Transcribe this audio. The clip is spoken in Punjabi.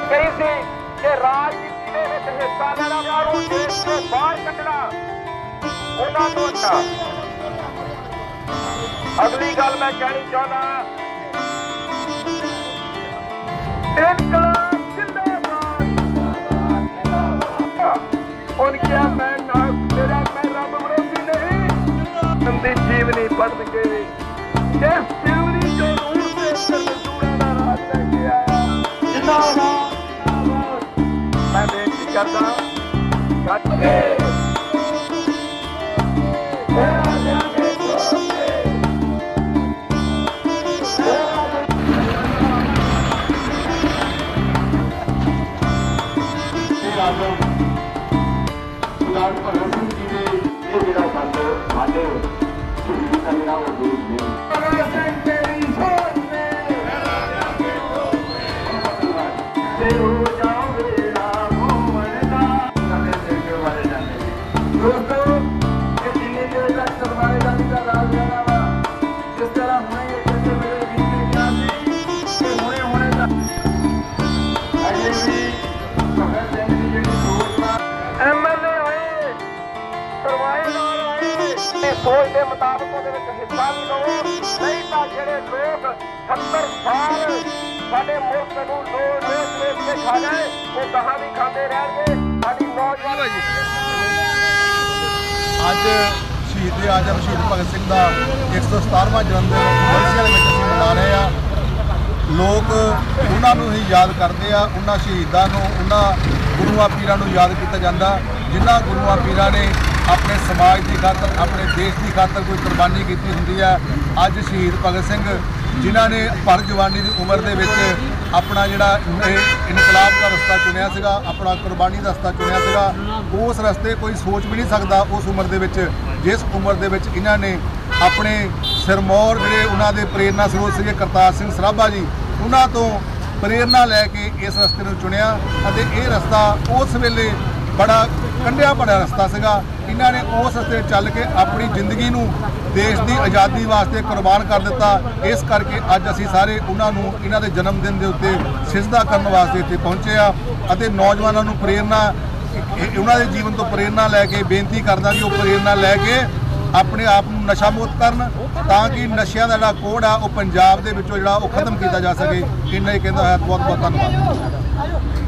ਕਹੀ ਸੀ ਕਿ ਰਾਜਨੀਤੀ ਦੇ ਵਿੱਚ ਹਿੱਸਾ ਲੈਣਾ ਮਾਰੂ ਦੇਸ਼ ਤੋਂ ਬਾਹਰ ਕੱਢਣਾ ਉਹਨਾਂ ਤੋਂ ਅੱਛਾ। ਅਗਲੀ ਗੱਲ ਮੈਂ ਕਹਿਣੀ ਚਾਹੁੰਦਾ, ਇਨਕਲਾਬ ਜ਼ਿੰਦਾਬਾਦ। ਹੁਣ ਕਿਹਾ ਮੈਂ ਰੱਬ ਵਿਰੋਧੀ ਨਹੀਂ, ਬੰਦੀ ਜੀਵਨੀ ਪੜ੍ਹਨਗੇ ਜਿਸ ਜੀਵਨੀ ਜੋ ਰੂਹ ਦੇ ਅੰਦਰ ਮਜ਼ਦੂਰਾਂ ਦਾ ਰਾਜ ਲੈ ਕੇ ਆਇਆ। ਜ਼ਿੰਦਾਬਾਦ। ਮੈਂ ਬੇਨਤੀ ਕਰਦਾ ਕੱਟ ਕੇ ਸੋਚ ਦੇ ਮੁਤਾਬਕ ਉਹਦੇ ਵਿੱਚ ਹਿੱਸਾ ਵੀ ਲਵੋ, ਨਹੀਂ ਤਾਂ ਜਿਹੜੇ ਲੋਕ 70 ਸਾਲ ਸਾਡੇ ਮੁਲਕ ਨੂੰ ਵੇਚ ਕੇ ਖਾ ਗਏ ਉਹ ਗਾਹਾਂ ਵੀ ਖਾਂਦੇ ਰਹਿਣਗੇ। ਸਾਡੀ ਨੌਜਵਾਨ ਅੱਜ ਸ਼ਹੀਦ ਆਜ਼ਮ ਸ਼ਹੀਦ ਭਗਤ ਸਿੰਘ ਦਾ 117ਵਾਂ ਜਨਮ ਦਿਨ ਵਰਸੀਆਂ ਦੇ ਵਿੱਚ ਅਸੀਂ ਮਨਾ ਰਹੇ ਹਾਂ। ਲੋਕ ਉਹਨਾਂ ਨੂੰ ਹੀ ਯਾਦ ਕਰਦੇ ਆ, ਉਹਨਾਂ ਸ਼ਹੀਦਾਂ ਨੂੰ, ਉਹਨਾਂ ਗੁਰੂਆਂ ਪੀਰਾਂ ਨੂੰ ਯਾਦ ਕੀਤਾ ਜਾਂਦਾ ਜਿਨ੍ਹਾਂ ਗੁਰੂਆਂ ਪੀਰਾਂ ਨੇ ਆਪਣੇ ਸਮਾਜ ਦੀ ਖਾਤਰ, ਆਪਣੇ ਦੇਸ਼ ਦੀ ਖਾਤਰ ਕੋਈ ਕੁਰਬਾਨੀ ਕੀਤੀ ਹੁੰਦੀ ਹੈ। ਅੱਜ ਸ਼ਹੀਦ ਭਗਤ ਸਿੰਘ ਜਿਨ੍ਹਾਂ ਨੇ ਭਰ ਜਵਾਨੀ ਦੀ ਉਮਰ ਦੇ ਵਿੱਚ ਆਪਣਾ ਜਿਹੜਾ ਇਨਕਲਾਬ ਦਾ ਰਸਤਾ ਚੁਣਿਆ ਸੀਗਾ, ਆਪਣਾ ਕੁਰਬਾਨੀ ਦਾ ਰਸਤਾ ਚੁਣਿਆ ਸੀਗਾ, ਉਸ ਰਸਤੇ ਕੋਈ ਸੋਚ ਵੀ ਨਹੀਂ ਸਕਦਾ ਉਸ ਉਮਰ ਦੇ ਵਿੱਚ, ਜਿਸ ਉਮਰ ਦੇ ਵਿੱਚ ਇਹਨਾਂ ਨੇ ਆਪਣੇ ਸਿਰਮੌਰ ਜਿਹੜੇ ਉਹਨਾਂ ਦੇ ਪ੍ਰੇਰਨਾ ਸਰੋਤ ਸੀਗੇ ਕਰਤਾਰ ਸਿੰਘ ਸਰਾਭਾ ਜੀ, ਉਹਨਾਂ ਤੋਂ ਪ੍ਰੇਰਨਾ ਲੈ ਕੇ ਇਸ ਰਸਤੇ ਨੂੰ ਚੁਣਿਆ ਅਤੇ ਇਹ ਰਸਤਾ ਉਸ ਵੇਲੇ ਬੜਾ ਕੰਢਿਆ ਭਰਿਆ ਰਸਤਾ ਸੀਗਾ। ਇਹਨਾਂ ਨੇ ਉਸ ਰਸਤੇ ਚੱਲ ਕੇ ਆਪਣੀ ਜ਼ਿੰਦਗੀ ਨੂੰ ਦੇਸ਼ ਦੀ ਆਜ਼ਾਦੀ ਵਾਸਤੇ ਕੁਰਬਾਨ ਕਰ ਦਿੱਤਾ। ਇਸ ਕਰਕੇ ਅੱਜ ਅਸੀਂ ਸਾਰੇ ਉਹਨਾਂ ਨੂੰ ਇਹਨਾਂ ਦੇ ਜਨਮ ਦਿਨ ਦੇ ਉੱਤੇ ਸਿਜਦਾ ਕਰਨ ਵਾਸਤੇ ਇੱਥੇ ਪਹੁੰਚੇ ਆ ਅਤੇ ਨੌਜਵਾਨਾਂ ਨੂੰ ਪ੍ਰੇਰਨਾ, ਉਹਨਾਂ ਦੇ ਜੀਵਨ ਤੋਂ ਪ੍ਰੇਰਨਾ ਲੈ ਕੇ ਬੇਨਤੀ ਕਰਦਾ ਕਿ ਉਹ ਪ੍ਰੇਰਨਾ ਲੈ ਕੇ ਆਪਣੇ ਆਪ ਨੂੰ ਨਸ਼ਾ ਮੁਕਤ ਕਰਨ ਤਾਂ ਕਿ ਨਸ਼ਿਆਂ ਦਾ ਜਿਹੜਾ ਕੋੜ ਆ ਉਹ ਪੰਜਾਬ ਦੇ ਵਿੱਚੋਂ ਜਿਹੜਾ ਉਹ ਖਤਮ ਕੀਤਾ ਜਾ ਸਕੇ। ਇੰਨਾ ਹੀ ਕਹਿੰਦਾ ਹੈ। ਬਹੁਤ ਬਹੁਤ ਧੰਨਵਾਦ।